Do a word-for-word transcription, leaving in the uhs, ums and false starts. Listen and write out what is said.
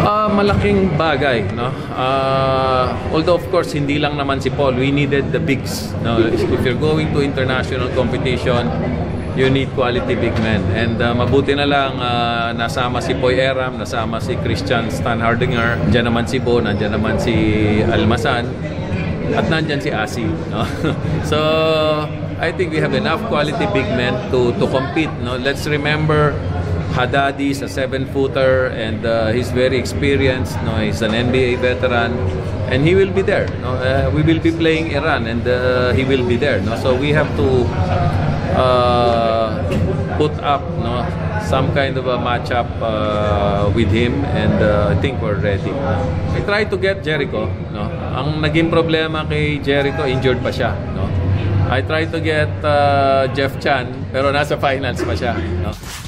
Uh, malaking bagay, no? Uh, although of course hindi lang naman si Paul, we needed the bigs. No? If you're going to international competition, you need quality big men. And uh, mabuti na lang uh, nasama si Poy Eram, nasama si Christian Stanhardinger, nandiyan naman si Bo, nandiyan naman si Almasan, at nandiyan si Asi. No? So I think we have enough quality big men to to compete. No? Let's remember, Haddadi is a seven-footer and uh, he's very experienced. No, he's an N B A veteran, and he will be there. No, uh, we will be playing Iran, and uh, he will be there. No, so we have to uh, put up, no, some kind of a matchup uh, with him, and uh, I think we're ready. I try to get Jericho. No, ang naging problema kay Jericho, injured pa siya. No, I try to get uh, Jeff Chan, pero nasa finals pa siya. No.